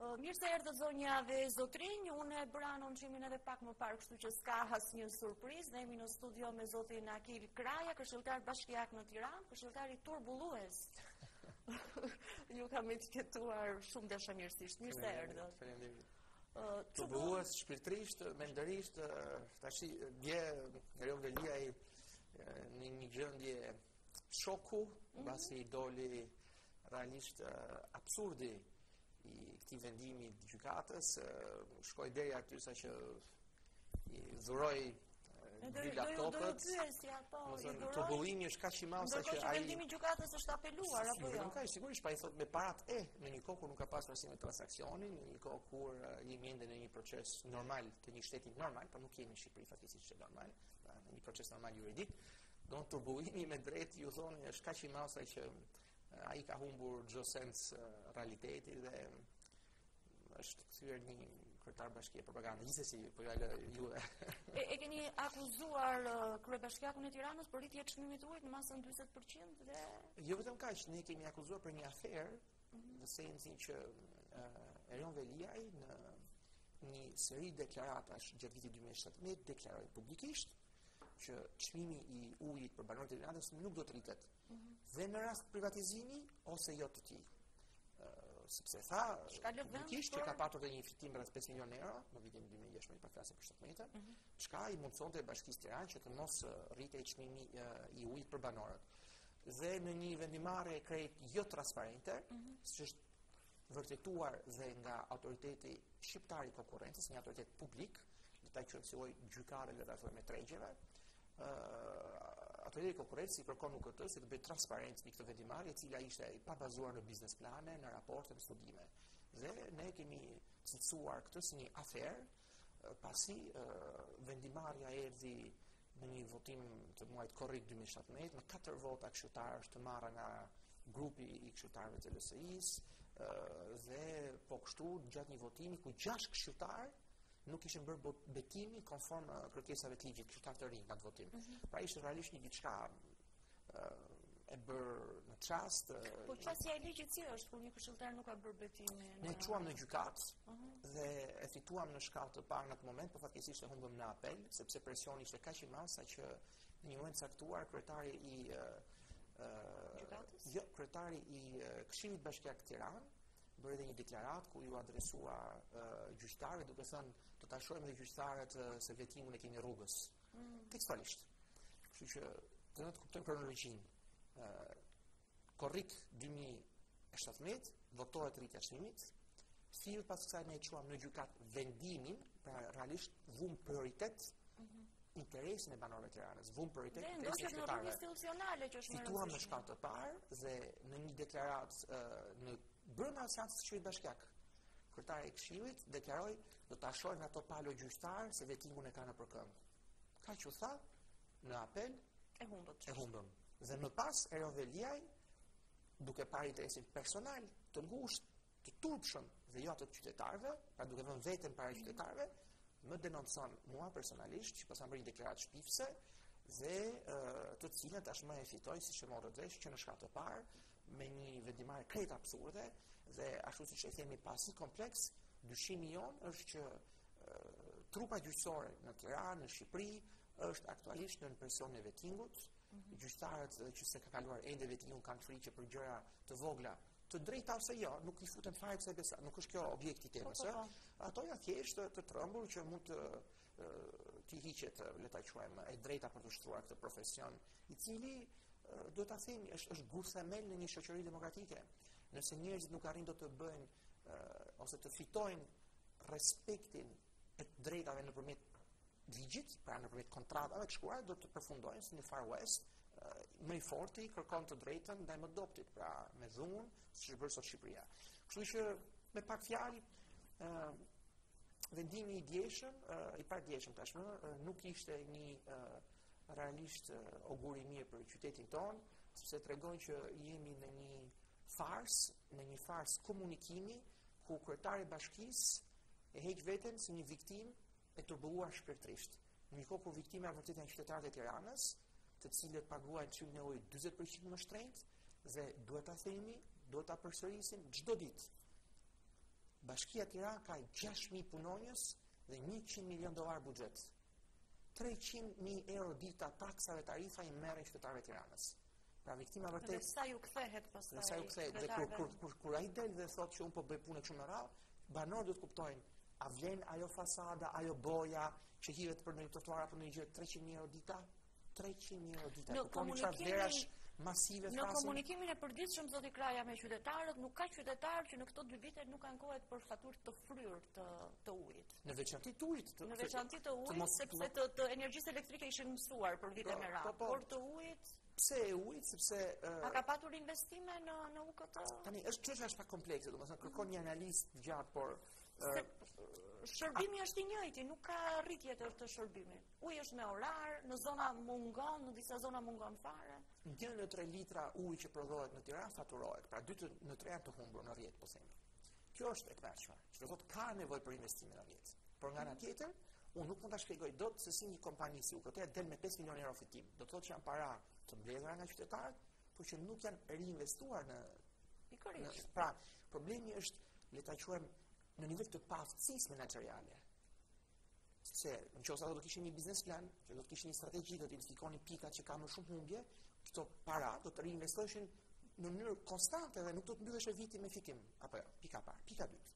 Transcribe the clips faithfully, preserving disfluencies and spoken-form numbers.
Mirë se erdhët zonja dhe zotrinj, unë e bëra anonqimin edhe pak më parë, kështu që s'ka asnjë surprizë. Ne jemi në studio me zotin Akil Kraja, këshilltar bashkiak në Tiranë, këshilltar i turbullues. Ju kam etiketuar shumë dashamirësisht. Mirë se erdhët. Faleminderit. Turbullues shpirtërisht, mendërisht, tash dje Erion Veliaj në një gjendje shoku, mbasi doli realisht absurdi i këtij vendimi të gjykatës, shkoj deri aty sa që i dhuroj dy laptopët. Turbullimi është kaq i madh sa që ai vendimi i gjykatës është apeluar apo jo? Nuk ka, sigurisht pa i thot me parat e në një kohë kur nuk ka pasur asnjë transakcioni, në një kohë kur jemi ende në një proces normal të një shteti normal, por nuk jemi në Shqipëri fatkeqësisht që normal, në një proces normal juridik. Don turbullimi me drejt ju thoni është kaq i madh sa që ai ka humbur çdo sens realiteti dhe është kthyer një kryetar bashkie propaganda. Gjithsesi, po ja ju e, e keni akuzuar uh, kryebashkiakun e Tiranës për rritje të çmimit të ujit në masën njëzet përqind dhe jo vetëm kaq, ne kemi akuzuar për një aferë, mm-hmm. në sensin që uh, Erion Veliaj në një seri deklaratash gjatë vitit dy mijë e shtatëmbëdhjetë deklaroi publikisht që çmimi i ujit për banorët e Tiranës nuk do të rritet. Mm-hmm. Dhe në rast privatizimi ose jo të tij. Uh, sepse tha publikisht që ka patur dhe një fitim rreth pesë milionë euro në vitin dy mijë e gjashtë, pa flasur për shtatëmbëdhjetë, mm-hmm. çka i mundsonte Bashkisë Tiranë që të mos uh, rritej çmimi uh, i ujit për banorët. Dhe në një vendimarrje krejt jo transparente, mm-hmm. siç është vërtetuar dhe nga autoriteti shqiptar i konkurrencës, një autoritet publik, le ta quajmë gjykare, le ta thojmë tregjeve, Uh, autoriteti i konkurrencës i kërkon nuk këtë se të bëjë transparencë në këtë vendimarrje, e cila ishte pa bazuar në biznes plane, në raporte, në studime. Dhe ne kemi cilësuar këtë si një aferë, uh, pasi uh, vendimarrja erdhi në një votim të muajit korrik dy mijë e shtatëmbëdhjetë, me katër vota këshilltarësh të marra nga grupi i këshilltarëve të L S I-s, uh, dhe po kështu gjatë një votimi ku gjashtë këshilltarë nuk ishin bërë betimi konform uh, kërkesave të ligjit, këshilltar të rinj nga të votim. Mm-hmm. Pra ishte realisht një diçka uh, e bërë në çast. Uh, po çështja e ligjit si është kur një këshilltar nuk ka bërë betimin? Ne quam në gjykatë uh-huh. dhe e fituam në shkallë të parë në atë moment, por fatkeqësisht e humbëm në apel, sepse presioni ishte kaq i madh sa që në një moment caktuar kryetari i uh, uh, jo, kryetari i uh, Këshillit Bashkiak Tiranë bëri edhe një deklarat ku ju adresua uh, gjyqtarëve duke thënë do ta shohim edhe gjyqtarët uh, se vetimin e keni rrugës. Mm. Tekstualisht. Kështu që do të kuptojmë kronologjinë. Uh, korrik dy mijë e shtatëmbëdhjetë votohet rritja e çmimit. Fill pas kësaj ne e quam në gjykat vendimin, pra realisht vum prioritet mm-hmm. interesin e banorëve të Tiranës, vum prioritet interesin e qytetarëve. Institucionale që është më fituam në shkallë të parë dhe në një deklaratë uh, në brenda seancës së Këshillit Bashkiak, kryetari i Këshillit deklaroi do ta shohin ato palo gjyqtar se vetimin e kanë nëpër këmbë. Kaq u tha në apel e humbët. E humbëm. Dhe më pas Erion Veliaj, duke parë interesin personal të ngushtë, të turpshëm dhe jo ato të qytetarëve, pra duke vënë veten para qytetarëve, më denoncon mua personalisht që pas bërë një deklaratë shpifse dhe uh, të cilën tashmë e fitoj siç e morë vesh që në shkallë të parë me një vendimarrje krejt absurde dhe ashtu siç e themi pasi kompleks, dyshimi jon është që uh, trupa gjyqësore në Tiranë, në Shqipëri është aktualisht në presion e vetingut. Mm-hmm. Gjyqtarët që se ka kaluar ende vetingun kanë frikë për gjëra të vogla, të drejta ose jo, nuk i futen fare kësaj besa, nuk është kjo objekti i temës, ëh. Ato janë thjesht të, të trembur që mund të të hiqet, le ta quajmë, e drejta për të shtruar këtë profesion, i cili do ta themi është është gur themel në një shoqëri demokratike. Nëse njerëzit nuk arrin do të bëjnë uh, ose të fitojnë respektin e drejtave nëpërmjet ligjit, pra nëpërmjet kontratave të shkruara, do të përfundojnë si në Far West, uh, më i forti kërkon të drejtën ndaj më dobtit, pra me dhunë, siç është bërë sot Shqipëria. Kështu që me pak fjalë, uh, vendimi i djeshëm, uh, i pardjeshëm tashmë, uh, nuk ishte një uh, realisht uh, auguri mirë për qytetin ton, sepse tregon që jemi në një farsë, në një farsë komunikimi ku kryetari i bashkisë e heq veten si një viktimë e turbulluar shpirtërisht. Në një kohë kur viktima vërtet janë qytetarët e Tiranës, të cilët paguajnë çmim në ujë dyzet përqind më shtrenjtë dhe duhet ta themi, duhet ta përsërisim çdo ditë. Bashkia Tiranë ka gjashtë mijë punonjës dhe njëqind milion dollar buxhet. treqind mijë euro dita taksave tarifa i merren qytetarëve të Tiranës. Pra viktima vërtet. Dhe sa ju kthehet pastaj? Dhe sa ju kthehet dhe kur kur kur, kur ai del dhe thotë që un po bëj punë kështu me radhë, banorët do të kuptojnë a vlen ajo fasada, ajo boja që hiret për një trotuar apo një gjë treqind mijë euro dita? treqind mijë euro dita. Në komunikimin masive Në frasin. komunikimin e përditshëm zoti Kraja me qytetarët, nuk ka qytetar që në këto dy vite nuk ankohet për faturë të fryrë të, të ujit. Në veçanti të ujit. Në veçanti të ujit, sepse të, të energjisë elektrike ishin mësuar për vite me radhë. Por të ujit. Pse e ujit? Sepse uh, a ka patur investime në në U K T? Tani është çështja është pak komplekse, domethënë kërkon një analizë të gjatë, por Se, shërbimi a... është i njëjti, nuk ka rritje të, të shërbimit. Uji është me orar, në zona mungon, në disa zona mungon fare. Një në tre litra ujë që prodhohet në Tiranë faturohet, pra dy në tre janë të humbur në rrjet, po themi. Kjo është e këndshme. Që do thotë ka nevojë për investime në rrjet. Por nga ana tjetër, unë nuk mund ta shpjegoj dot se si një kompani si U K T del me pesë milion euro fitim. Do thotë që janë para të mbledhura nga qytetarët, por që nuk janë reinvestuar në pikërisht. Pra, problemi është, le ta quajmë, në nivel të paaftësisë menaxheriale. Se në qoftë ato do të kishin një biznes plan, që do të kishin një strategji, do të identifikonin pikat që kanë më shumë humbje, këto para do të reinvestoheshin në mënyrë konstante dhe nuk do të mbylleshe viti me fikim. Apo jo, pika parë, pika dytë.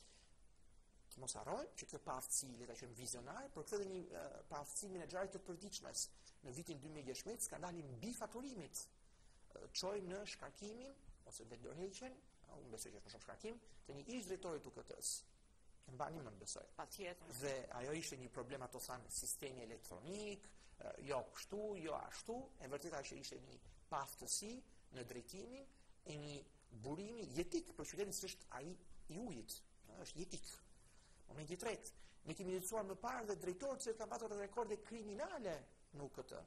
Të mos harrojmë që kjo paaftësi, le ta quajmë vizionar, por këtë dhe një uh, paaftësi menaxheriale të përditshmes. Në vitin dy mijë e gjashtëdhjetë skandali mbi faturimit uh, çoi në shkarkimin ose vetë dorëheqjen, unë besoj që është më shumë shkarkim, të një ish drejtori të U K T-s. E mbani mend besoj. Patjetër. Dhe ajo ishte një problem, ato thanë sistemi elektronik, jo kështu, jo ashtu, e vërteta që ishte një paaftësi në drejtimin e një burimi jetik për qytetin që është ai i ujit, është jetik. Momenti i tretë, ne kemi lexuar më parë dhe drejtorët që kanë patur rekorde kriminale në U K T.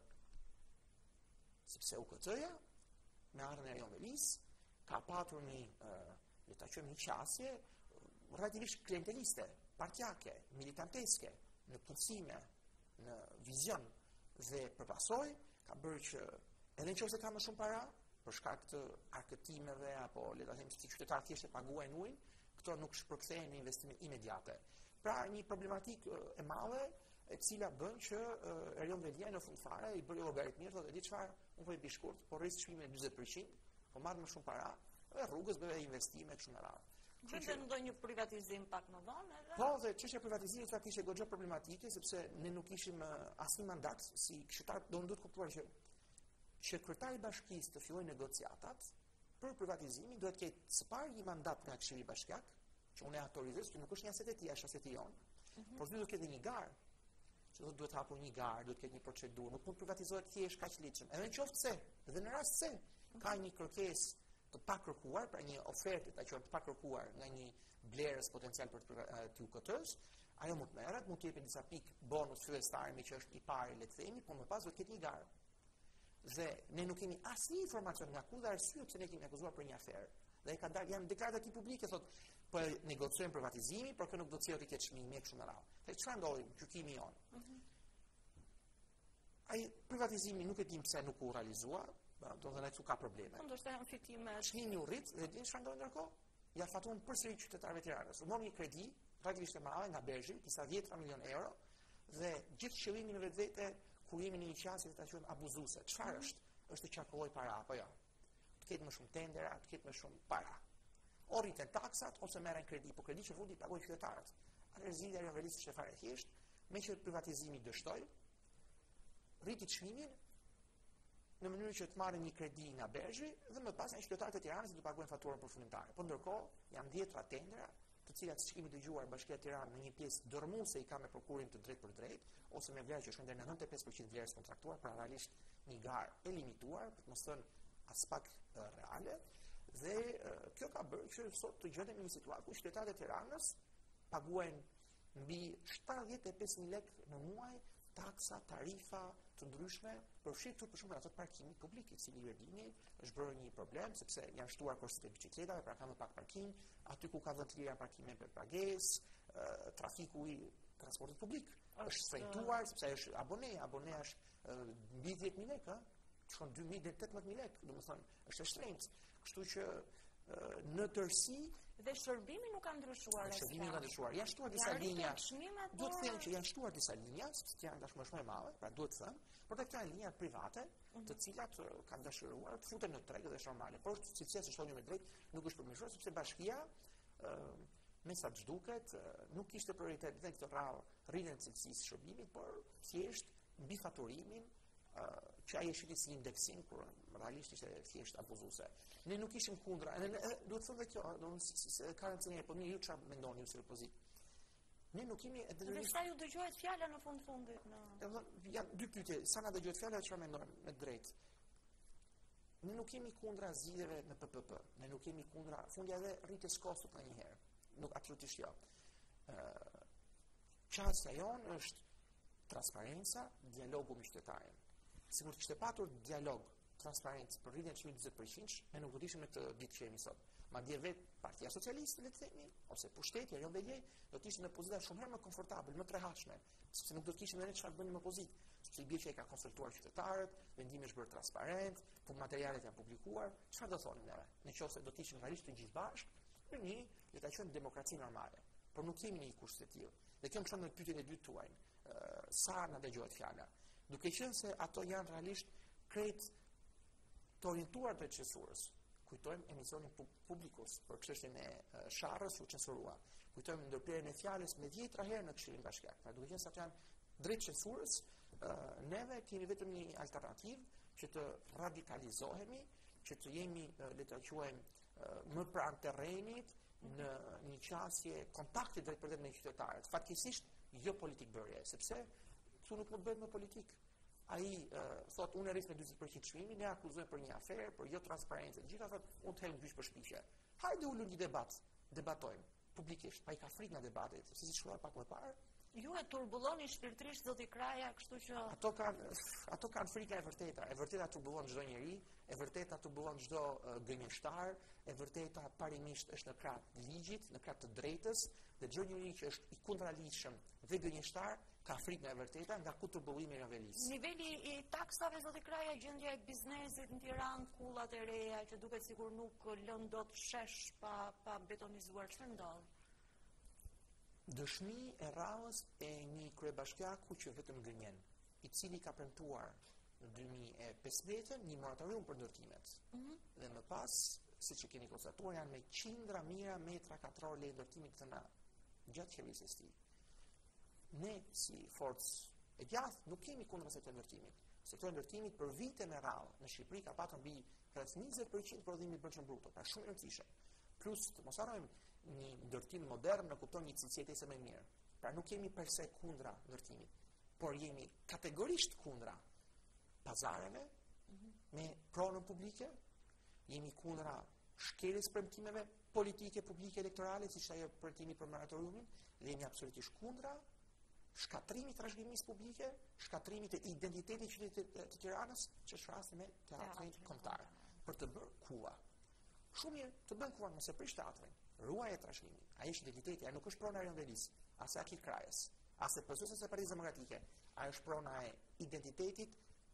Sepse U K T-ja me ardhmën e Jon Velis ka patur një, le ta quajmë një qasje relativisht klienteliste, partjake, militanteske, në punësime, në vizion dhe përpasoj, ka bërë që edhe nëse ka më shumë para, për shkak të arkëtimeve apo le ta themi si qytetarët thjesht e paguajnë ujin, këto nuk shpërkthehen në investime imediate. Pra një problematik e madhe e cila bën që uh, Erion Velia në fund fare i bëri llogaritmir, thotë di çfarë, unë po i bëj shkurt, po rris çmimin e njëzet përqind, po marr më shumë para, dhe rrugës bëve investime kështu me radhë. Gjende ndonjë privatizim pak më vonë edhe? Po, dhe çështja e privatizimit faktikisht është goxha problematike, sepse ne nuk kishim uh, asnjë mandat si qytetar, do duhet kuptuar që që kryetari i bashkisë të fillojë negociatat për privatizimin duhet të ketë së pari një mandat nga Këshilli Bashkiak, që unë e autorizoj, që nuk është një aset e tij, është aset i jon. Mm-hmm. Por duhet të ketë një garë, që do duhet hapur një garë, duhet të ketë një procedurë, nuk mund privatizohet thjesht kaq ligjshëm. Edhe nëse se, edhe në rast se ka një kërkesë të pakërkuar, pra një ofertë ta quajmë të pakërkuar nga një blerës potencial për të U K T-s, ajo mund të merret, mund të jepet disa pikë bonus fillestar me që është i pari le të themi, por më pas duhet të ketë një garë. Dhe ne nuk kemi asnjë informacion nga ku dhe arsye pse ne kemi akuzuar për një aferë. Dhe ka dalë janë deklarata publike thotë po negociojmë privatizimi, por kë nuk do të thojë të ketë çmime kështu me radhë. Dhe çfarë ndodhi? Gjykimi jon. Mhm. Ai privatizimi nuk e dim pse nuk u realizua, do të thonë këtu ka probleme. Ndoshta janë fitime. Çmimi u rrit dhe din çfarë ndodhi ndërkohë? Ja fatuan përsëri qytetarëve të Tiranës. U mori një kredi, praktikisht e madhe nga Bergji, disa dhjetë milion euro, dhe gjithë qëllimi në vetvete kur jemi në një qasje të ta quajmë abuzuese. Çfarë është? Është të qarkulloj para apo jo? Të ketë më shumë tendera, të ketë më shumë para. O rriten taksat ose merren kredi, po kredi që fundi pagojnë qytetarët. Atë zgjidhja e realistë është fare thjesht, me që privatizimi dështoi, rriti çmimin në mënyrë që të marrin një kredi nga Bergji dhe më pas janë qytetarët e Tiranës që do pagojnë faturën përfundimtare. Po ndërkohë janë dhjetra tendera, të cilat siç kemi dëgjuar Bashkia e Tiranës në një pjesë dërmuese i ka me prokurim të drejtë për drejtë ose me vlerë që shkon deri në nëntëdhjetë e pesë përqind vlerës kontraktuar, pra realisht një garë e limituar, për të mos thënë as pak uh, reale, dhe uh, kjo ka bërë që sot të gjendemi në një situatë ku qytetarët e Tiranës paguajnë mbi shtatëdhjetë e pesë mijë lekë në muaj taksa, tarifa të ndryshme, përfshirë për shumë ato të parkimit publik, i cili dini është bërë një problem sepse janë shtuar kursat e biçikletave, pra ka më pak parkim, aty ku ka vend të lira parkime për pagesë, uh, trafiku i transportit publik është shenjtuar sepse është abone, abone është mbi dhjetë mijë lekë, shkon dy mijë deri tetëmbëdhjetë mijë lekë, domethënë është e shtrenjtë. Kështu që në tërësi Dhe shërbimi nuk ka ndryshuar. shërbimi ka ndryshuar. Janë shtuar disa Janë linja. rritur çmimet, Duhet të por- them që janë shtuar disa linja, sepse janë tashmë shumë e madhe, pra duhet të them, por këto janë linja private, të cilat uh, kanë dëshiruar të futen në treg dhe është normale. Por cilësia se shtonë me drejt nuk është përmirësuar sepse bashkia uh, me sa të zhduket uh, nuk kishte prioritet në këtë radhë rritjen e cilësisë së shërbimit, por thjesht mbi faturimin uh, që ai e shiti si indeksim, kur realisht ishte thjesht abuzuese. Ne nuk ishim kundra, ne, ne, duhet të them kjo, do të ka rëndësi, po ne ju çfarë mendoni ju si opozitë? Ne nuk kemi e Dhe sa ju dëgjohet fjala në fund fundit në Domethënë janë dy pyetje, sa na dëgjohet fjala çfarë mendojmë me drejt. Ne nuk kemi kundra zgjidhjeve në P P P, ne nuk kemi kundra fundja edhe rritjes kostot ndonjëherë. Nuk absolutisht jo. Ë Çështja jonë është transparenca, dialogu me qytetarin. Sigur të kishte patur dialog, transparencë për rritjen e çmimit njëzet përqind, ne nuk do të ishim në këtë ditë që jemi sot. Madje vetë Partia Socialiste, le të themi, ose pushteti, Erion Veljej, do të ishte në pozitë shumë herë më komfortabël, më të rehatshme, sepse nuk do të kishim ne çfarë bënim opozitë, sepse i bie që ai ka konsultuar qytetarët, vendimi është bërë transparent, po materialet janë publikuar, çfarë do thonim neve? Nëse do të ishim realisht të gjithë bashkë, në një, le ta quajmë demokraci normale, por nuk kemi një kusht të tillë. Dhe kjo më çon në pyetjen e dytë tuaj, uh, sa na dëgohet fjala. Duke qenë se ato janë realisht krejt të orientuar të censurës. Kujtojmë emisionin Publikus për çështjen e uh, sharrës u censurua. Kujtojmë ndërprerjen e fjalës me dhjetra herë në Këshillin Bashkiak. Pra duke qenë se ato janë drejt censurës, uh, neve kemi vetëm një alternativë që të radikalizohemi, që të jemi uh, le ta quajmë uh, më pranë terrenit, në një qasje kontakti drejt për drejt me qytetarët. Fatkeqësisht jo politik bërje, sepse këtu nuk mund bëhet me politik. Ai uh, thot unë rris me dyzet përqind çmimin, ne akuzojmë për një aferë, për jo transparencë. Gjithë thot unë të hem gjyq për shpiqe. Hajde ulun një debat, debatojmë publikisht. Pa i ka frikë nga debatet, si siç thua pak më parë. Ju e turbulloni shpirtërisht zoti Kraja, kështu që Ato kanë ato kanë frikë e vërteta. E vërteta turbullon çdo njeri, e vërteta turbullon çdo uh, gënjeshtar, e vërteta parimisht është në krah të ligjit, në krah të drejtës, dhe çdo njeri që është i kundraligjshëm dhe gënjeshtar ka frikë nga e vërteta, nga ku turbullimi i revelis. niveli i taksave zoti Kraja, gjendja e biznesit në Tiranë, kullat e reja që duket sikur nuk lën dot shesh pa pa betonizuar, çfarë ndodh? Dëshmi e rrallës e një kryebashkiaku që vetëm gënjen, i cili ka premtuar në dy mijë e pesëmbëdhjetë një moratorium për ndërtimet. Mhm. Dhe më pas, siç e keni konstatuar, janë me qindra mijëra metra katror le ndërtimit të na gjatë qeverisë së tij. Ne si forcë e gjatë nuk kemi kundër asaj të ndërtimit. Sektori i ndërtimit për vite me radhë në Shqipëri ka patur mbi rreth njëzet përqind prodhimit brendshëm bruto, pra shumë e rëndësishme. Plus, të mos harrojmë një ndërtim modern në kupton një cilësi jetese më mirë. Pra nuk jemi per se kundra ndërtimit, por jemi kategorisht kundra pazareve me pronën publike, jemi kundra shkeljes premtimeve politike publike elektorale, siç ajo premtimi për moratoriumin, dhe jemi absolutisht kundra shkatrimit të trashëgimisë publike, shkatrimit të identitetit qytetit të Tiranës, që është rasti me teatrin kombëtar, për të bërë kuva. Shumë mirë, të bën kuva, mos e prish teatrin. Ruaj e trashëgimit. Ai është identiteti, ai nuk është prona e Erion Velis, as e Akil Krajës, as e P S S-së së Partisë Demokratike. Ai është prona e identitetit,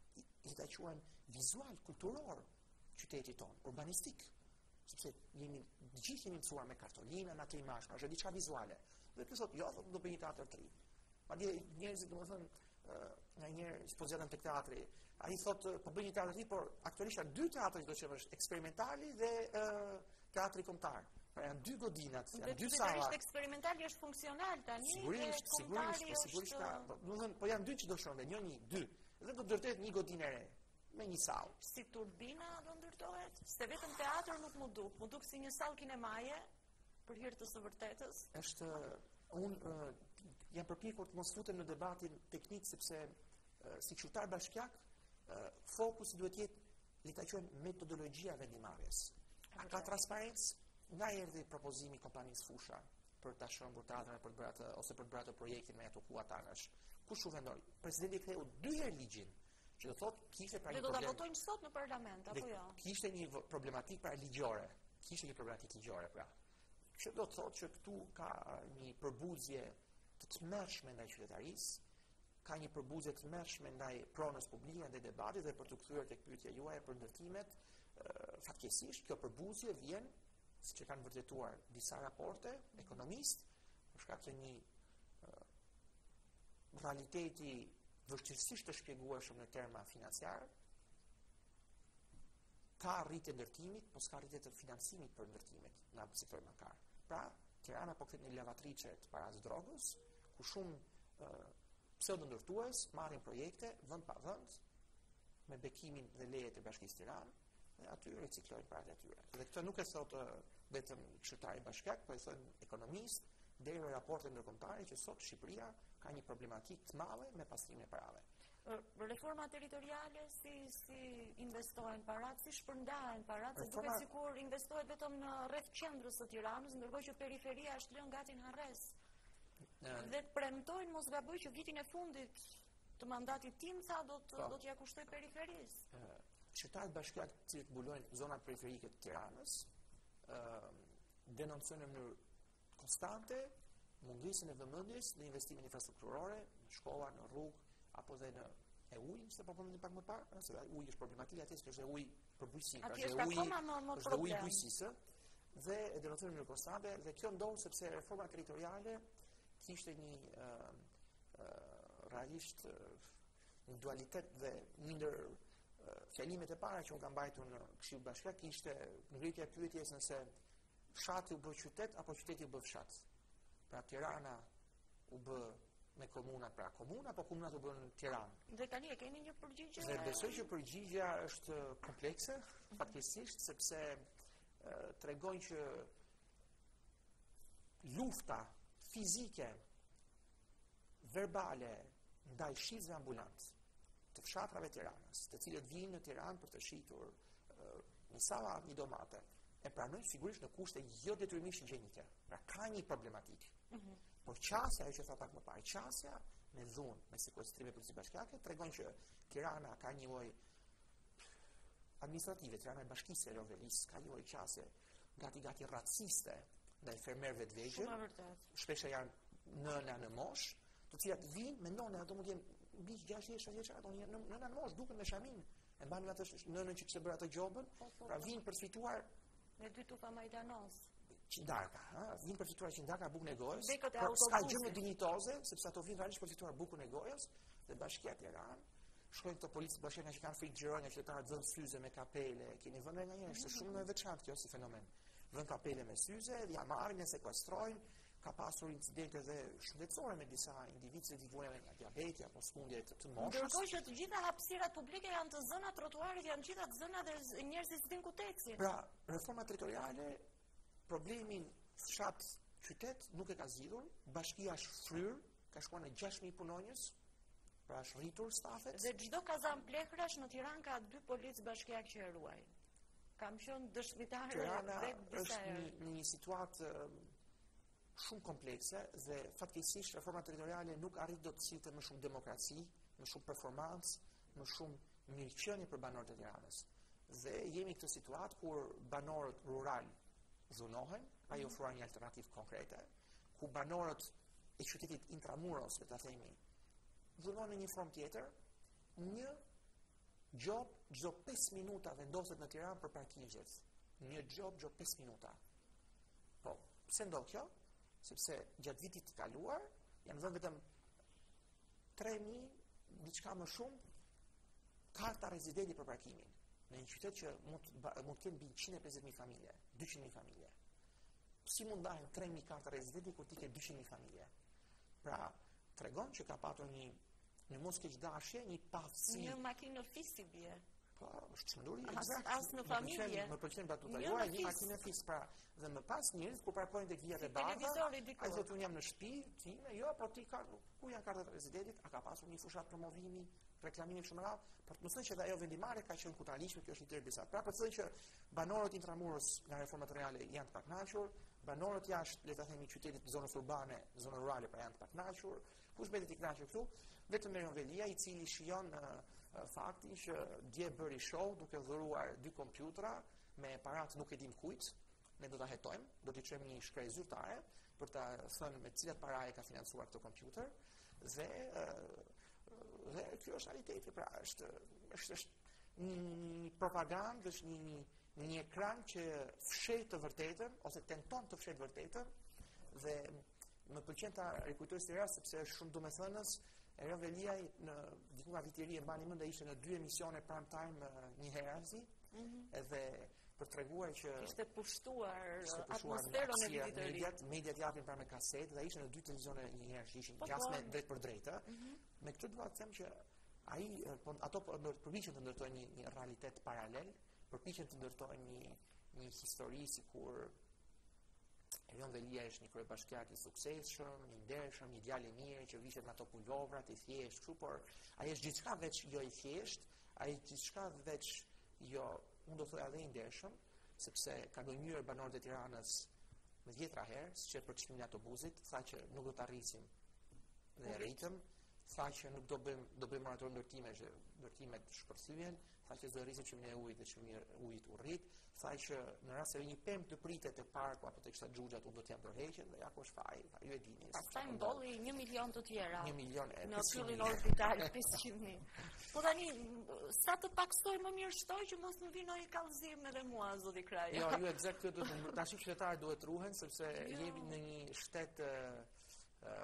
i ta quajmë vizual, kulturor, qytetit ton, urbanistik. Sepse jemi gjithë jemi mësuar me kartolinë, me atë imazh, është diçka vizuale. Dhe ky thotë, jo, do bëj një teatr të ri. Madje njerëzit domethënë nga njerë që po zgjaten tek teatri, ai thotë po bëj një teatr të ri, por aktualisht janë dy teatre që do të thosh eksperimentali dhe uh, teatri kombëtar. Pra janë dy godinat, janë dy salla. Është eksperimentali, është funksional tani. Sigurisht, sigurisht, po sigurisht ka, domethënë po janë dy që do shkojnë, një një, dy. Dhe do ndërtohet një godinë e re me një sallë. Si turbina do ndërtohet? Se vetëm teatr nuk mu duk, mu duk si një sallë kinemaje për hir të së vërtetës. Është un uh, jam përpjekur të mos futem në debatin teknik sepse uh, si qytetar bashkiak uh, fokusi duhet jetë le ta quajmë metodologjia vendimarrjes. A ka transparencë? Nga erdhi propozimi kompanisë Fusha për ta shëmbur teatrin për të bërë atë ose për të bërë atë projektin me ato kuat anësh. Kush u vendoi? Presidenti ktheu dy herë ligjin, që do thotë kishte pra një problem. Ne do ta problem. votojmë sot në parlament apo jo? Kishte një problematik pra ligjore. Kishte një problematik ligjore pra. Që do të thotë që këtu ka një përbuzje të tmerrshme ndaj qytetarisë, ka një përbuzje të tmerrshme ndaj pronës publike, ndaj debatit, dhe për të kthyer tek pyetja juaj për ndërtimet, fatkeqësisht kjo përbuzje vjen siç e kanë vërtetuar disa raporte ekonomistë, për shkak të një uh, realiteti vështirësisht të shpjegueshëm në terma financiar, ka rritje ndërtimit, po s'ka rritje të financimit për ndërtimit në sektorin bankar. Pra, Tirana po kthehet në lavatriçe të paras drogës, ku shumë uh, pseudo-ndërtues marrin projekte vend pa vend me bekimin dhe lejet e Bashkisë Tiranë dhe aty riciklojnë paratë e tyre. Dhe këtë nuk e thotë uh, vetëm këshilltari bashkiak, po e thonë ekonomistë deri në raporte ndërkombëtare që sot Shqipëria ka një problematikë të madhe me pastrimin e parave. Reforma territoriale, si, si investohen parat, si shpërndahen parat, se Reforma... duket sikur investohet vetëm në rreth qendrës së Tiranës, ndërkohë që periferia është lënë gati në harres. Në... Dhe premtojnë mos gaboj që vitin e fundit të mandatit tim sa do të do t'ja kushtoj periferisë. Qytetarët bashkiak që mbulojnë zonat periferike të Tiranës, denoncojnë në mënyrë konstante mungesën e vëmendjes në investimin infrastrukturore, në shkolla, në rrugë, apo dhe në e ujë, se po përmendim pak më parë, se uji është problematika atje, është uji për bujqësi, është uji, është uji bujqësisë, dhe e denoncojnë në mënyrë konstante, dhe kjo ndodh sepse reforma territoriale kishte një uh, uh, realisht uh, një dualitet dhe një ndër uh, fjalimet e para që unë kam mbajtur në Këshillin Bashkiak ishte ngritja e pyetjes nëse fshati u bë qytet apo qyteti u bë fshat. Pra Tirana u bë me komunat, pra komuna, apo komunat u bën Tiranë. Dhe tani e keni një përgjigje? Dhe besoj që përgjigjja është komplekse, fatkeqësisht, sepse uh, tregojnë që lufta fizike, verbale, ndaj shitëve ambulant të fshatrave Tiranës, të cilët vinë në Tiranë për të shitur uh, një sallat, një domate, e pranojnë sigurisht në kushte jo detyrimisht higjienike. Pra ka një problematikë. Mm-hmm. Por qasja, ajo që tha pak më parë, qasja me dhunë, me sekuestrime policisë bashkiake, tregon që Tirana ka një lloj administrative, Tirana e Bashkisë së Rovelis ka një lloj qasje gati-gati raciste ndaj fermerëve të vegjël. Shumë vërtet. Shpesh janë nëna në moshë, të cilat vinë, mendon ato mund të jenë mbi gjashtë vjeçare, ato janë nëna në moshë, duken me shamin. E mbanin atë nënën që kishte bërë atë gjobën, pra vinë për fituar me dy tufa majdanos. Qindarka, ha, vinë për fituar qindarka bukën e gojës. Por s'ka gjë më dinjitoze, sepse ato vinë realisht për fituar bukën e gojës, dhe Bashkia Tiranë shkojnë këto policë bashkiake që kanë frikë xhirojnë qytetarët vënë syze me kapele, keni vënë nga një, është shumë e veçantë kjo si fenomen. Vënë kapele me syze, ja marrin, e sekuestrojnë, ka pasur incidente dhe shëndetësore me disa individë që vijnë nga diabeti apo sëmundje të moshës. Ndërkohë që të gjitha hapësirat publike janë të zëna, trotuaret janë gjitha të zëna dhe njerëzit s'din ku tecin. Pra, reforma territoriale problemin fshat qytet nuk e ka zgjidhur, bashkia është fryrë, ka shkuar në gjashtë mijë punonjës, pra është rritur stafet. Dhe çdo kazan plekrash në Tiranë ka dy policë bashkiak që e ruajnë. Kam qenë dëshmitare Tirana është një, një situatë shumë komplekse dhe fatkeqësisht reforma territoriale nuk arrit do të sillte më shumë demokraci, më shumë performancë, më shumë mirëqenie për banorët e Tiranës. Dhe jemi në këtë situatë kur banorët rural dhunohen, pa i ofruar një alternativë konkrete, ku banorët e qytetit intramuros, le ta themi, dhunohen në një formë tjetër, një job çdo pesë minuta vendoset në Tiranë për parkingjet. Një job çdo pesë minuta. Po, pse ndodh kjo? Sepse gjatë vitit të kaluar janë vënë vetëm tre mijë diçka më shumë karta rezidenti për parkimin në një qytet që mund mund të kenë mbi njëqind e pesëdhjetë mijë familje, dyqind mijë familje. Si mund ndahen tre mijë karta rezidenti kur ti ke dyqind mijë familje? Pra, tregon që ka patur një një moskeqdashje, një pafsi. Një makinë ofisi bie. Po, është çmenduri. As, as në familje. Më pëlqen batuta juaj, një makinë ofis, pra, dhe më pas njerëz ku parkojnë tek vijat e bardha. Ai thotë unë jam në shtëpi, time, jo, po ti ka ku janë kartat e rezidentit, a ka pasur një fushat promovimi, reklamimi kështu me radhë, por të mësoj që ajo vendimare ka qenë kutalisme, kjo është një tërë disa. Pra, për të thënë që banorët intramuros nga reformat reale janë të pakënaqur, banorët jashtë, le ta themi, qytetit në zonës urbane, zonës rurale pra janë të pakënaqur. Kush mbetet i kënaqur këtu? Vetëm Merion Velia, i cili shijon uh, faktin që dje bëri show duke dhuruar dy kompjutra me parat nuk e dim kujt. Ne do ta hetojmë, do t'i çojmë një shkresë zyrtare për ta thënë me cilat para e ka financuar këtë kompjuter dhe uh, dhe kjo është realiteti, pra është është, është një propagandë, është një, një, një ekran që fshet të vërtetën, ose tenton të fshet vërtetën, dhe më pëlqen ta rikujtoj si rast sepse është shumë domethënës. Erion Veliaj në diku nga viti i ri e mbani mend, ishte në dy emisione prime time një herë azi, mm-hmm. edhe për treguar që ishte pushtuar atmosferën e vitit të ri. Mediat, mediat japin para me kasetë dhe ishte në dy televizione një herë që ishin gjas me drejt për drejtë. Mm-hmm. Me këtë dua të them që ai ato përpiqen të ndërtojnë një, një realitet paralel, përpiqen të ndërtojnë një një histori sikur Erion Veliaj është një kryebashkiak i suksesshëm, i ndershëm, një djalë i mirë që vishet me ato pulovrat i thjesht, kështu, por ai është gjithçka veç jo i thjesht, ai është gjithçka veç jo, unë do thoya edhe i ndershëm, sepse ka gënjur banorët e Tiranës me dhjetra herë, siç e për çmimin e autobusit, tha që nuk do të arrisim dhe rritëm, tha që nuk do bëjmë do bëjmë moratorium ndërtimesh, ndërtimet shpërthyen, tha që do rrisim çmimin e ujit dhe çmimi i ujit u rrit, tha që në rast se një pemë të pritet te parku apo tek xhaxhuxhat unë do të jam tërhequr dhe ja ku është faji, ju e dini. Pastaj mbolli një milion të tjera. një milion e në fyllin orbital pesëqind mijë. Po tani sa të paktoj më mirë shtoj që mos më vinë ai kallëzim edhe mua zoti Kraja. Jo, ju eksakt këtë do të tash qytetarët duhet ruhen sepse jemi në një shtet ë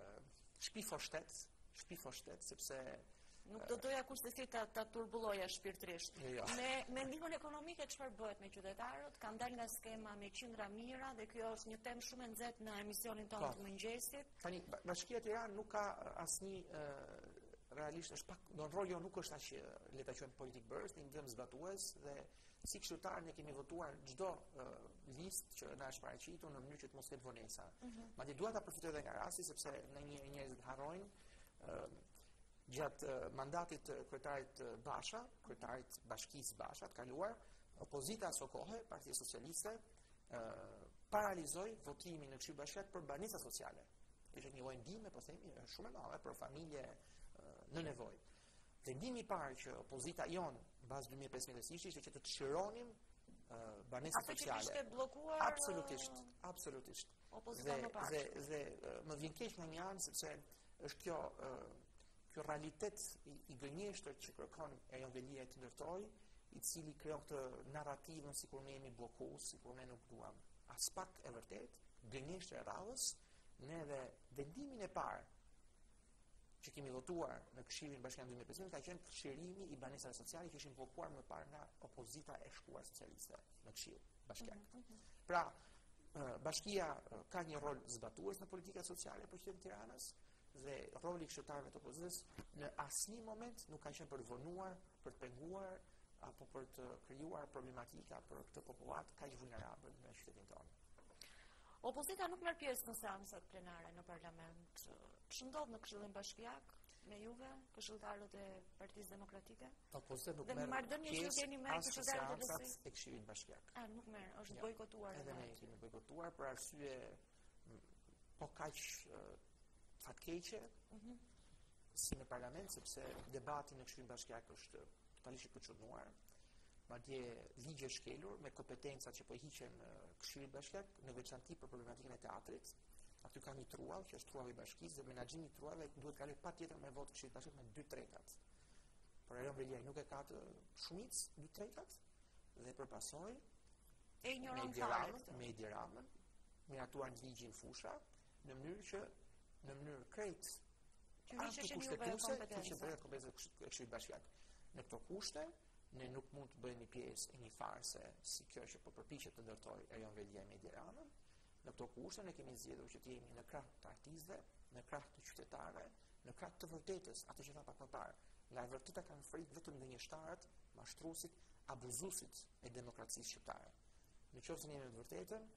shpifo shtet, shpifo shtet sepse nuk do doja kushtësi ta, ta turbulloja shpirtërisht. Jo, jo. Me mendimin ekonomike çfarë bëhet me qytetarët? Kanë dalë nga skema me qindra mira dhe kjo është një temë shumë e nxehtë në emisionin tonë të mëngjesit. Tani Bashkia e Tiranës nuk ka asnjë realisht është pak, do roli jo nuk është aq le ta quajmë politik bërës, një ndëm zbatues dhe si këshilltar ne kemi votuar çdo uh, listë që na është paraqitur në mënyrë që të mos ketë vonesa. Mm-hmm. Madje dua ta përfitoj edhe nga rasti sepse në një njerëzit harrojnë uh, gjatë uh, mandatit të kryetarit uh, Basha, kryetarit Bashkisë Basha të kaluar, opozita aso kohë, Partia Socialiste, uh, paralizoi votimin në Këshill Bashkiak për banesa sociale. Ishte një lloj ndihme, po themi, shumë e madhe për familje uh, në nevojë. Vendimi i parë që opozita jon bazë dy mijë e pesëmbëdhjetë ishte që të çlironim uh, banesat sociale. Atë që ishte bllokuar absolutisht, absolutisht. Opozita më parë. Dhe dhe uh, më vjen keq nga një anë sepse është kjo uh, kjo realitet i, i gënjeshtër që kërkon Erion Veliaj të ndërtojë, i cili krijon këtë narrativën sikur ne jemi bllokues, sikur ne nuk duam. As pak e vërtet, gënjeshtër e radhës, ne edhe vendimin e parë që kemi votuar në Këshillin Bashkiak dy mijë e pesëmbëdhjetë ka qenë çlirimi i banesave sociale që ishin bllokuar më parë nga opozita e shkuar socialiste në Këshill Bashkiak. Mm-hmm. Pra, Bashkia ka një rol zbatues në politikat sociale për qytetin e Tiranës dhe roli i këshilltarëve të opozitës në asnjë moment nuk ka qenë për të vonuar, për të penguar apo për të krijuar problematika për këtë popullat kaq vulnerabël në qytetin tonë. Opozita nuk merr pjesë në seancat plenare në parlament. Ç'u ndodh në Këshillin Bashkiak me juve, këshilltarët e Partisë Demokratike? Opozita nuk merr pjesë në seancat e Këshillit Bashkiak. Ah, nuk merr, është ja. Bojkotuar. Edhe ne kemi bojkotuar për arsye po kaq uh, fatkeqe, mm-hmm. si në parlament, sepse debati në Këshillin Bashkiak është totalisht i përçuar. Madje ligje shkelur me kompetencat që po hiqen në Këshillin Bashkiak, në veçanti për problematikën e teatrit. Aty ka një truall, që është trualli i bashkisë, dhe menaxhimi i truallit duhet kaloj patjetër me votë Këshillit Bashkiak me dy tretat. Por Erion Veliaj nuk e ka të shumicë dy tretat dhe përpasoi e ignoron fare me Edi Ramën, miratuar në ligjin fusha, në mënyrë që në mënyrë krejt antikushtetuese, që bëhet kompetencë e Këshillit Bashkiak. Në këto kushte ne nuk mund të bëhemi pjesë e një farse si kjo që po përpiqet të ndërtojë Erion Veliaj me Edi Ramën. Në këto kushte ne kemi zgjedhur që të jemi në krah të artistëve, në krah të qytetarëve, në krah të vërtetës, atë që tha pak më parë. Nga e vërteta kanë frikë vetëm gënjeshtarët, mashtruesit, abuzuesit e demokracisë shqiptare. Në qoftë se ne jemi të vërtetën,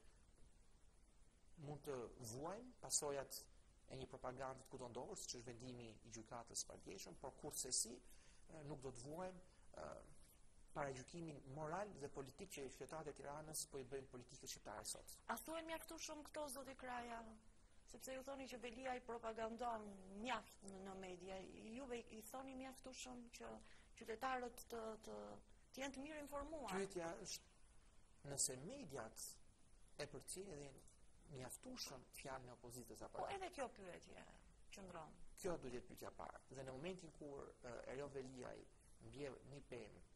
mund të vuajmë pasojat e një propagandë të kudo siç është vendimi i gjykatës së padjeshëm, por kurrësi nuk do të vuajmë uh, paragjykimin moral dhe politik që qytetarët e Tiranës po i bëjnë politikës shqiptare sot. A thuhen mjaftueshëm këto zoti Kraja? Sepse ju thoni që Veliaj propagandon mjaft në, në media. Juve i thoni mjaftueshëm që qytetarët të të, të jenë të mirë informuar. Pyetja është nëse mediat e përcjellin mjaftueshëm fjalën e opozitës apo. Po edhe kjo pyetje qëndron. Kjo duhet të jetë pyetja e parë. Dhe në momentin kur uh, Erion Veliaj mbjell një pemë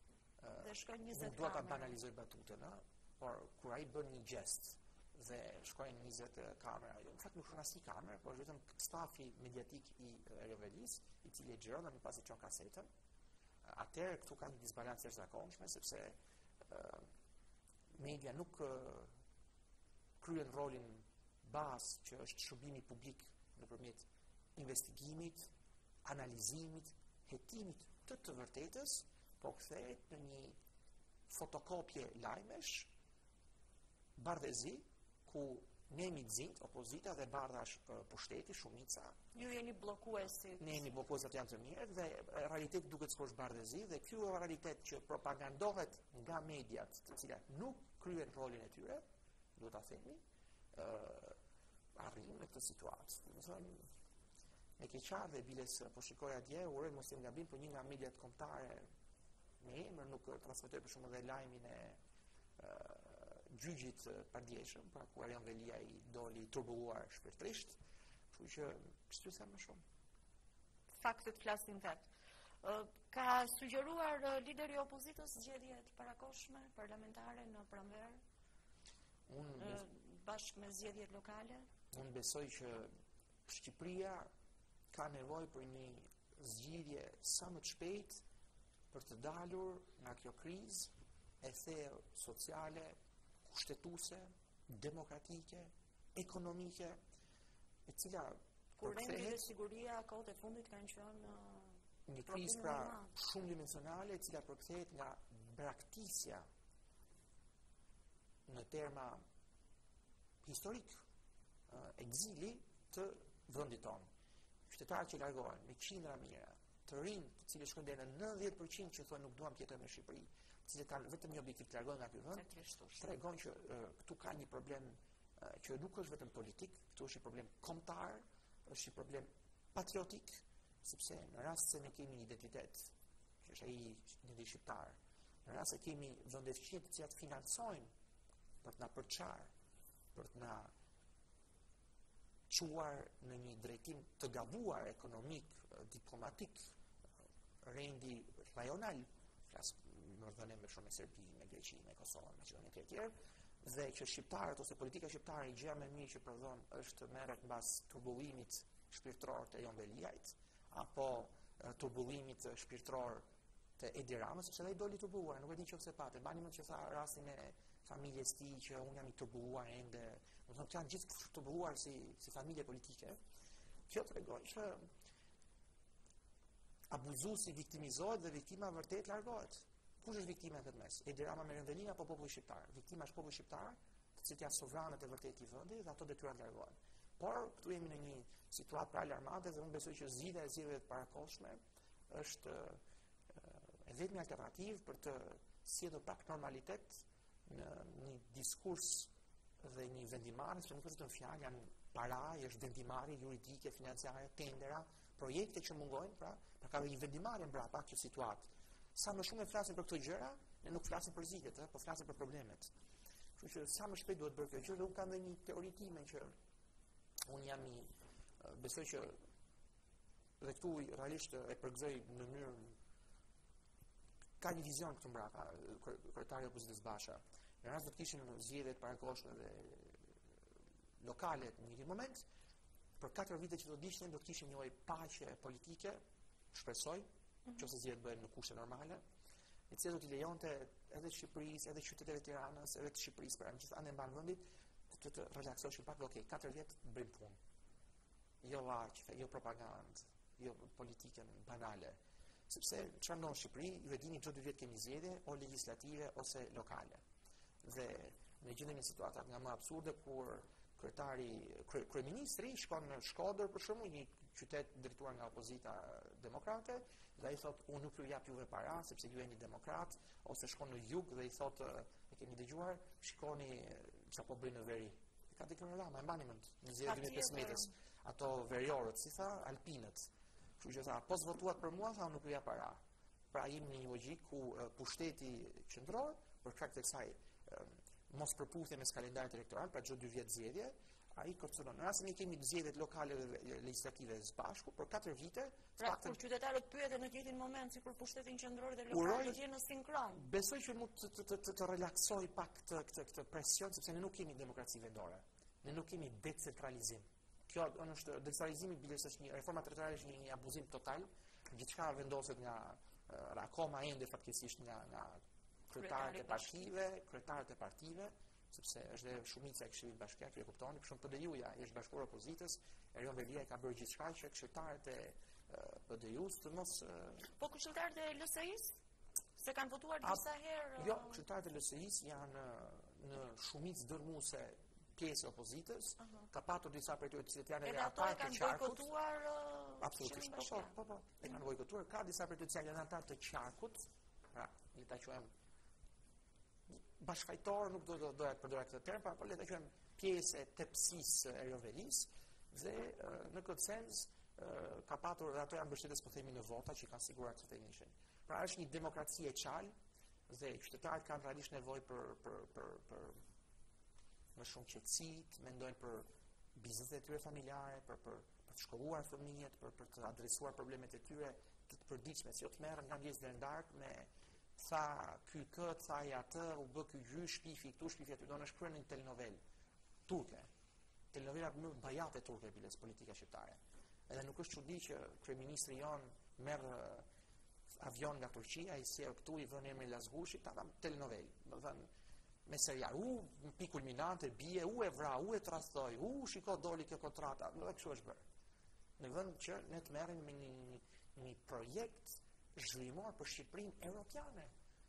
Dhe shkojnë Nuk njëzet dua ta kamera. banalizoj batutën, ë, por kur ai bën një gest dhe shkojnë njëzet kamera, jo, në fakt nuk shkon asnjë kamerë, por vetëm stafi mediatik i Aerovelis, i cili e xhiron dhe më pas i çon kasetën. Atëherë këtu ka një disbalancë të zakonshme sepse uh, media nuk uh, kryen rolin bazë që është shërbimi publik nëpërmjet investigimit, analizimit, hetimit të të vërtetës, po kthehet në një fotokopje lajmesh, bardhëzi, ku ne jemi gzint, opozita dhe bardhash uh, pushteti, shumica. Ju jeni bllokuesit. Ne jemi bllokuesat janë të mirë dhe realiteti duket sikur është bardhëzi dhe ky është realitet që propagandohet nga mediat, të cilat nuk kryen rolin e tyre, duhet ta themi, ë uh, arrin në këtë situatë. Do të thonë me keqardhë dhe biles po shikoja dje, uroj mos jem gabim, por një nga mediat kombëtare me emër nuk transmetoi për shembull dhe lajmin e uh, gjyqit pardjeshëm, pra ku Arjan Velia i doli turbulluar shpirtërisht, kështu që ç'të them më shumë. Faktet flasin vetë. Ka sugjeruar lideri i opozitës zgjedhje të parakohshme parlamentare në pranverë? Unë bashkë me zgjedhjet lokale? Unë besoj që Shqipëria ka nevojë për një zgjidhje sa më të shpejtë për të dalur nga kjo krizë e thellë sociale, kushtetuese, demokratike, ekonomike, e cila kur rendi dhe siguria kohët e fundit kanë qenë një krizë pra shumë dimensionale, e cila përkthehet nga braktisja në terma historik, ekzili të vendit tonë. Qytetarët që largohen me qindra mijëra, të rinj, të cilët shkojnë deri në nëntëdhjetë përqind që thonë nuk duam të jetojmë në Shqipëri, të cilët kanë vetëm një objektiv të largohen nga ky vend, tregon që uh, këtu ka një problem uh, që nuk është vetëm politik, këtu është një problem kombëtar, është një problem patriotik, sepse në rast se ne kemi një identitet, që është ai identiteti shqiptar, në rast se kemi vende të fshehtë të cilat financojnë për të na përçar, për të na çuar në një drejtim të gabuar ekonomik, diplomatik, rendi rajonal, flas më dhënë me shumë me Serbi, me Greqi, me Kosovë, me Maqedoni e tjerë, dhe që shqiptarët ose politika shqiptare gjëja më e mirë që prodhon është merret mbas turbullimit shpirtëror të Jon Veliajt, apo turbullimit shpirtëror të Edi Ramës, sepse ai doli turbulluar, nuk e di nëse patë. Bani mend që tha rastin e familjes tij që unë jam i turbulluar ende, do të thonë që janë gjithë turbulluar si si familje politike. Kjo tregon që abuzuesi viktimizohet dhe viktima vërtet largohet. Kush është viktima në këtë mes? Edi Rama me Jon Veliajin apo populli shqiptar? Viktima është populli shqiptar, të cilët janë sovranët e vërtetë i vendit dhe ato detyrohen të largohen. Por këtu jemi në një situatë pra alarmante dhe unë besoj që zgjidhja e zgjedhjeve të parakohshme është e vetmi alternativë për të sjellur pak normalitet në një diskurs dhe një vendimarrje, që nuk është vetëm fjalë, janë para, është vendimarrje juridike, financiare, tendera, projekte që mungojnë, pra, pra ka një vendimarrje mbrapa kjo situatë. Sa më shumë e flasim për këto gjëra, ne nuk flasim për zgjidhjet, po flasim për problemet. Kështu që sa më shpejt duhet bërë kjo gjë, dhe unë kam dhe një teori time që unë jam i besoj që dhe këtu realisht e përgëzoj në mënyrë ka një vizion këtu mbrapa kryetari i opozitës Basha. Në rast do të kishim zgjedhje të parakohshme dhe lokale në një moment, për katër vite që do dishtin do të kishim një lloj paqe politike, shpresoj, nëse zgjedhjet bëhen në kushte normale, e cila do t'i lejonte edhe Shqipërisë, edhe qyteteve të Tiranës, edhe të Shqipërisë, pra në gjithë anën e mban vendit, të të relaksoshin pak, okay, katër vjet bëjmë punë. Jo varg, jo propagandë, jo politikën banale. Sepse çfarë ndodh në Shqipëri, ju e dini çdo dy vjet kemi zgjedhje o legjislative ose lokale. Dhe ne gjendemi në situata nga më absurde kur kryetari, kry, kryeministri shkon në Shkodër për shembull, një qytet drejtuar nga opozita demokrate, dhe ai thotë unë nuk ju jap juve para sepse ju jeni demokrat, ose shkon në jug dhe i thotë e keni dëgjuar, shikoni çfarë po bëjnë në veri. Ka deklarata, e mbani mend, në zgjedhjen e dy mijë e pesëmbëdhjetë-s, ato veriorët, si tha, alpinët. Kështu që tha, po zvotuat për mua, tha, nuk ju jap para. Pra jemi në një logjik ku uh, pushteti qendror për shkak të kësaj uh, mos përputhje mes kalendarit elektoral, pra çdo dy vjet zgjedhje, ai kërcënon. Në rast se ne kemi zgjedhjet lokale dhe legislative së bashku për katër vite, Pra, kur qytetarët pyeten në të njëjtin moment si për pushtetin qendror dhe lokal, Uroj- do të jenë në sinkron. besoj që mund të, të, të, të, të relaksoj pak këtë, këtë, këtë presion, sepse ne nuk kemi demokraci vendore. Ne nuk kemi decentralizim. Kjo është decentralizimi biles është një reforma territoriale është një, një abuzim total. Gjithçka vendoset nga uh, akoma ende fatkeqësisht nga nga kryetarët e bashkive, kryetarët e partive, sepse është dhe shumica e Këshillit Bashkiak, ju e kuptoni, për shumë P D U-ja është bashkëpunëtor opozitës, Erion Velia ka bërë gjithçka që këshilltarët e uh, P D U-s të mos uh, Po këshilltarët e L S I-s se kanë votuar disa herë. Jo, këshilltarët e L S I-s janë uh, në shumicë dërmuese pjesë e opozitës, uh -huh. ka patur disa prej tyre të cilët janë edhe edhe ato ata e të kanë qarkut. bojkotuar uh, Absolutisht, po, po, po, po, e kanë bojkotuar. Ka disa prej tyre që janë ata të qarkut, pra, le ta quajmë bashkajtor, nuk do do doja të përdora këtë term, por le ta quajmë pjesë e tepsisë e Erion Velis dhe uh, në këtë sens uh, ka patur dhe ato janë mbështetës po themi në vota që kanë siguruar këtë të njëshin. Pra është një demokraci e qalë dhe qytetarët kanë realisht nevojë për për për për më shumë qetësi, mendojnë për bizneset e tyre familjare, për për për të shkolluar fëmijët, për për të adresuar problemet e tyre të të përditshme, si jo të merren nga mëngjes deri në darkë me tha ky kët, tha ja atë, u bë ky gjysh, shpifi këtu, shpifi aty, do në shkruan një telenovel turke. Telenovelat më bajate turke biles politika shqiptare. Edhe nuk është çudi që kryeministri jon merr avion nga Turqia, i sjell këtu, i vën emrin Lazgushi, ta tham telenovel. Do thënë me serial, u në pikë kulminante bie, u e vra, u e tradhtoi, u shiko doli kjo kontrata, edhe kështu është bërë. Në vend që ne të merrem me një, një, një projekt zhvillimor për Shqipërinë europiane.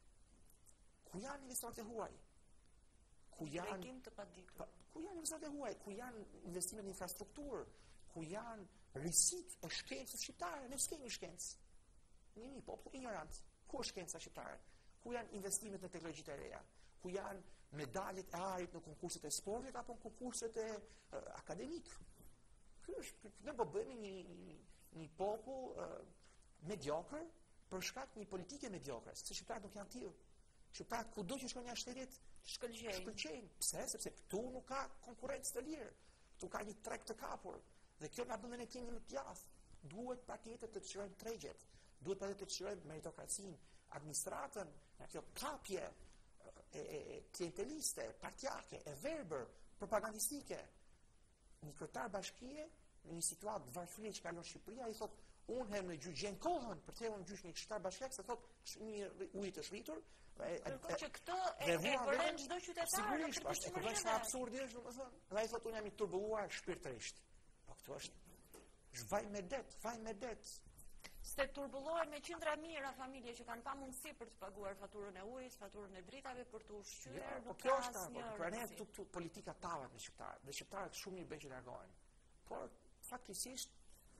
Ku janë investorët e huaj? Ku janë drejtim të paditur. Pa, ku janë investorët e huaj? Ku janë investimet në infrastrukturë? Ku janë risitë e shkencës shqiptare? Ne s'kemi shkencë. Ne jemi popull ignorant. Ku është shkenca shqiptare? Ku janë investimet në teknologjitë e reja? Ku janë medaljet e arit në konkurset e sportit apo në konkurset e uh, akademik? Ky është, ne po bëjmë një, një, një popull uh, mediokër për shkak një politike mediokre, se shqiptarët nuk janë tillë. Shqiptarët kudo që shkojnë jashtë shtetit, shkëlqejnë. Shkëlqejnë. Pse? Sepse këtu nuk ka konkurrencë të lirë. Këtu ka një treg të kapur. Dhe kjo na bën ne kemi më të djathtë. Duhet patjetër të çojmë tregjet. Duhet patjetër të çojmë meritokracinë, administratën, nga kjo kapje e, e, e klienteliste, partjake, e verbër, propagandistike. Një kryetar bashkie në një situatë varfërie që kalon Shqipëria, i thotë unë hem në gjyq gjen kohën për të thënë gjyq një kështar bashkiak se thotë një ujë të shritur. Kërkon që këtë e e vëren çdo qytetar. Sigurisht, është e vërtetë absurdi është, domethënë. Dhe ai thotë unë jam i turbulluar shpirtërisht. Po këtu është është vaj me det, vaj me det. Se turbullohen me qindra mijëra familje që kanë pa mundësi për të paguar faturën e ujit, faturën e dritave për të ushqyer, ja, nuk po ka është asnjë. pra ne këtu këtu politika tavat me shqiptarët, dhe shqiptarët shumë mirë bëjnë që largohen. Por faktikisht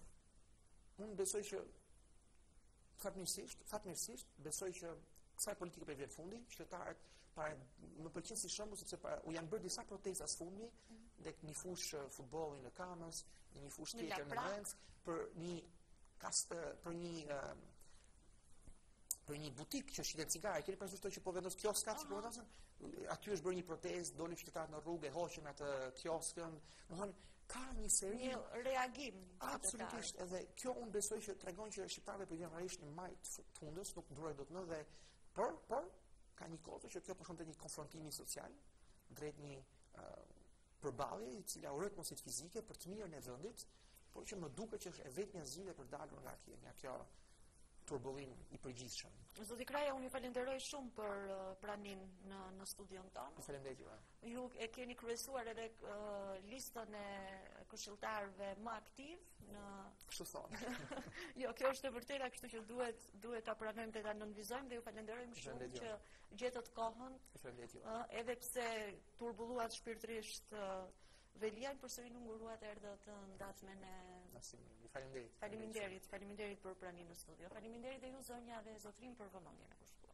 unë besoj që fatmirësisht, fatmirësisht besoj që kësaj politike po i vjen fundi, qytetarët para më pëlqen si shembull sepse para, u janë bërë disa protesta së fundmi tek një fushë futbolli në Kamës, në një fushë tjetër në Vend, për një kast për një uh, për një butik që shitet cigare, keni parasysh që po vendos kioskat, si po vendosen, aty është bërë një protestë, dolin qytetarët në rrugë, hoqën atë kioskën, domethënë ka një seri një reagim. Absolutisht, edhe kjo unë besoj që tregon që shqiptarëve po vjen realisht një maj të fundës, nuk ndrojë dot më dhe por por ka një kohë që kjo po shkon te një konfrontimi social drejt një uh, përballje e cila urret mos it fizike për të mirën e vendit, por që më duket që është e vetmja zgjidhje për dalur nga kjo, nga kjo turbullim i përgjithshëm. Zoti Kraja, unë ju falenderoj shumë për uh, praninë në në studion tonë. Faleminderit juve. Ju e keni kryesuar edhe uh, listën e këshilltarëve më aktiv në Kështu thonë. Jo, kjo është e vërteta, kështu që duhet duhet ta pranojmë dhe ta nënvizojmë dhe ju falenderojmë shumë që gjetët kohën. Faleminderit juve. Uh, edhe pse turbulluat shpirtërisht uh, Velian, përsëri nuk nguruat erdhët në ndatmen e Faleminderit. Faleminderit, faleminderit për praninë në studio. Faleminderit dhe ju zonja dhe zotrin për vëmendjen e kushtuar.